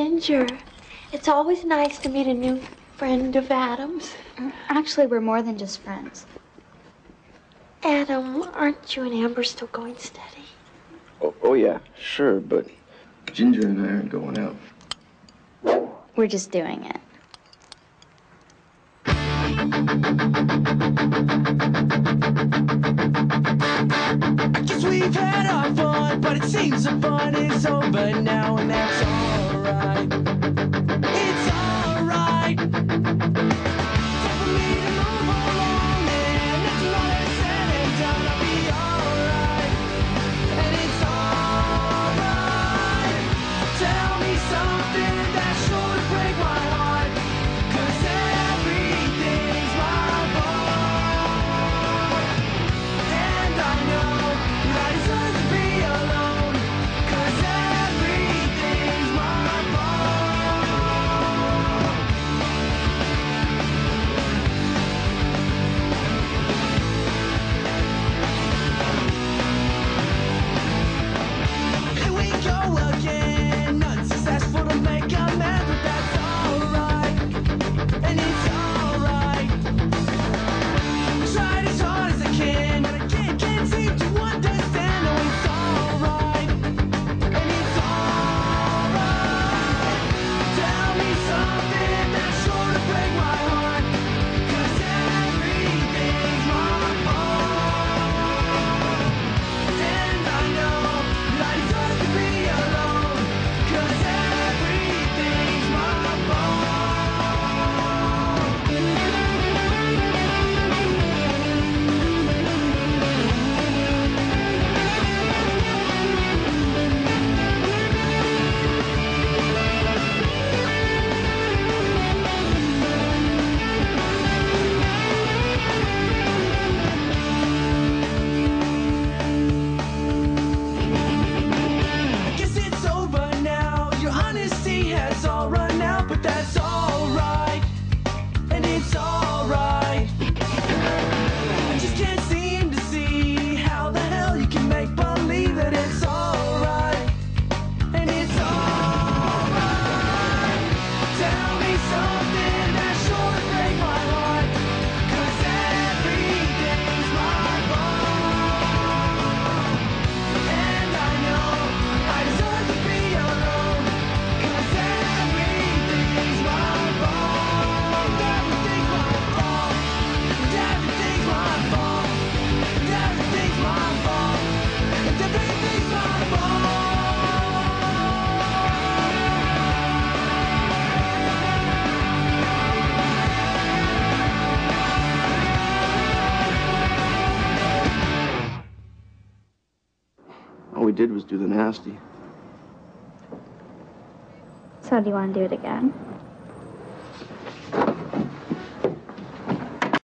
Ginger. It's always nice to meet a new friend of Adam's. Actually, we're more than just friends. Adam, aren't you and Amber still going steady? Oh yeah, sure, but Ginger and I aren't going out. We're just doing it. I guess we've had our fun, but it seems the fun is over now, and that's alright. It's alright. Time for me to move along, and after all is said and done, I'll be alright. And it's alright. Tell me something that's sure to break my heart, 'cause everything's my fault. And I know that I deserve to be alone, 'cause everything's my fault. Here we go again, unsuccessful to make amends, but that's alright, and it's alright. I tried as hard as I can, but I can't seem to understand. No, it's alright, and it's alright. Tell me something that's sure to break my heart, 'cause everything's my fault. And I know that I deserve to be alone, 'cause everything's my I guess it's over now. Your honesty has all run out, but that's alright, and it's alright. I just can't seem to see how the hell you can make believe that it's alright, and it's alright. Tell me something that's sure to break my heart, 'cause everything's my fault. And I know I deserve to be alone, 'cause everything's my fault. Everything's my fault. Everything's my fault. Everything's my fault. Everything's my fault. All we did was do the nasty. So do you want to do it again?